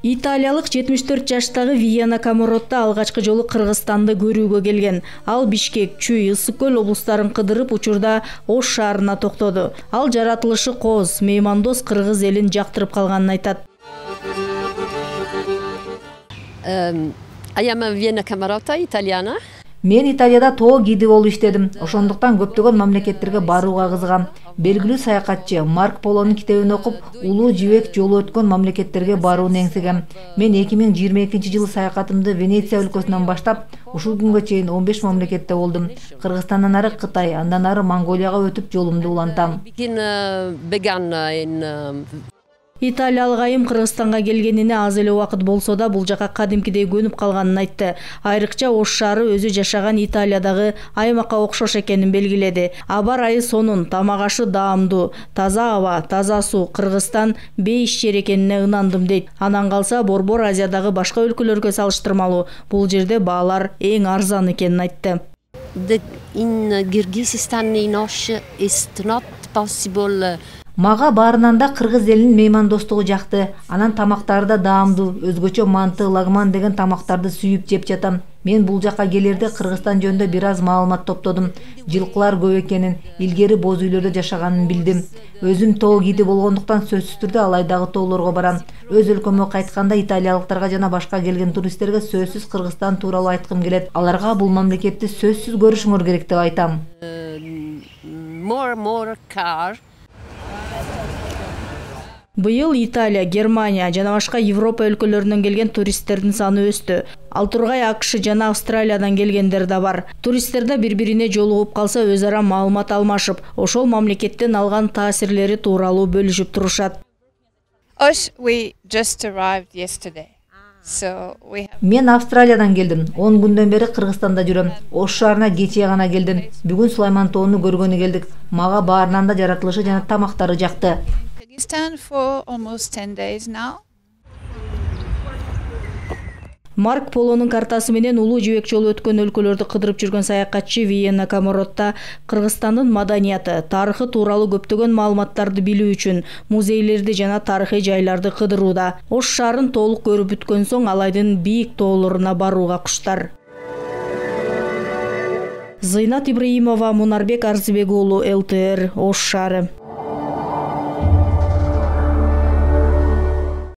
Италиялык 74 жаштагы Виена Каморотта алгачкы жолу Кыргызстанды көрүүгө келген. Ал Бишкек, Чүй, Ысык көл облустарын кыдырып учурда Ош шаарына токтоду. Ал жаратылышы кооз, меймандос кыргыз элин жактырып калганын айтат. I am a Vienna Camerota, Italiana. Мен Италияда тоо гиди болуп иштедим. Ошондуктан көптөгөн мамлекеттерге барууга кызыгам. Белгилүү саякатчы Марк Полонун китебин окуп, улуу жибек жолу өткөн мамлекеттерге барууну эңсегем. Мен 2022-жылы саякатымды Венеция өлкөсүнөн баштап, ушул күнгө чейин 15 мамлекетте болдум. Кыргызстандан ары Кытай, андан ары Монголияга өтүп жолумду улантам. Италиялык айым Кыргызстанга келгенине аз эле убакыт болсо да бул жака кадимкидей көнүп калганын айтты. Айрыкча Ош шаары өзү жашаган Италиядагы аймакка окшош экенин белгиледи. Аба ырайы сонун, тамак ашы даамдуу, таза аба, таза суу, Кыргызстан бейиш жер экенине ынандым дейт. Анан калса Борбор Азиядагы башка өлкөлөргө салыштырмалуу бул жерде баалар эң арзан экенин айтты. In Kyrgyzstan in Osh is not possible. Мага баарынан да кыргыз элинин меймандостугу жакты. Анан тамактары да даамдуу, өзгөчө манты, лагман деген тамактарды сүйүп жеп жатам. Мен бул жака келерде Кыргызстан жөнүндө бир аз маалымат топтодум. Жылкылар көп экенин, илгери боз үйлөрдө жашаганын билдим. Өзүм тоо гиди болгондуктан сөзсүз түрдө алайдагы тоолорго барам. Өз өлкөмө кайтканда италиялыктарга жана башка келген туристтерге сөзсүз Кыргызстан тууралуу айткым келет. Аларга бул мамлекетти сөзсүз көрүшүңөр керек деп айтам. More car. Быйыл Италия, Германия жана башка Европа өлкөлөрүнөн келген туристтердин саны өстү. Ал тургай АКШ жана Австралиядан келгендер да бар. Туристтерде бири-бирине жолугуп калса өз ара маалымат алмашып, ошол мамлекеттен алган таасирлери тууралуу бөлүшүп турушат. We just arrived yesterday. Мен Австралиядан келдим. 10 күндөн бери Кыргызстанда жүрөм. Ош шаарына кечээ гана келдим. Бүгүн Сулайман тоону көргөнү келдик. Мага баарынан да жаратылышы жана тамактары жакты. For almost 10 days now. Марк Полонун картасы менен улуу жибек жолу өткөн өлкөлөрдү кыдырып жүргөн саякатчы Виена Каморотта Кыргызстандын маданияты, тарыхы тууралуу көптөгөн маалыматтарды билүү үчүн музейлерди жана тарыхый жайларды кыдырууда. Ош шаарын толук көрүп бүткөн соң ал айдын бийик тоолоруна барууга куштар. Зыйнат Ибраимова, Мунарбек Арзыбек уулу, ЛТР, Ош шаары.